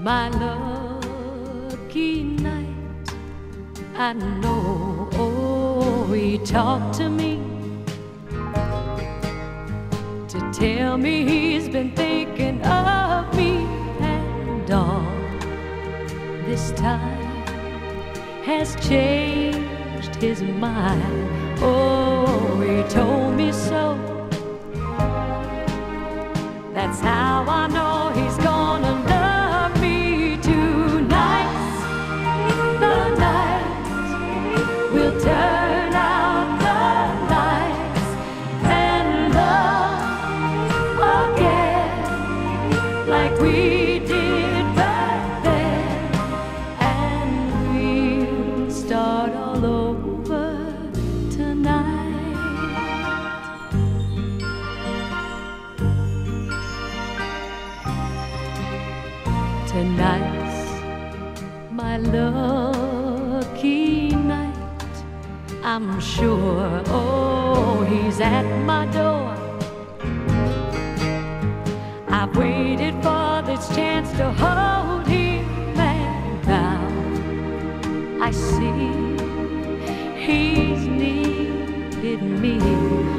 my lucky night. I know, oh, he talked to me to tell me he's been thinking of me, and all this time has changed his mind. Oh, he told me so. That's how I know he's gonna love me tonight. The night will turn out the lights and love again like we did back then, and we'll start all over tonight. Tonight's my lucky night. I'm sure, oh, he's at my door. I've waited for this chance to hold him, and now I see he's needed me.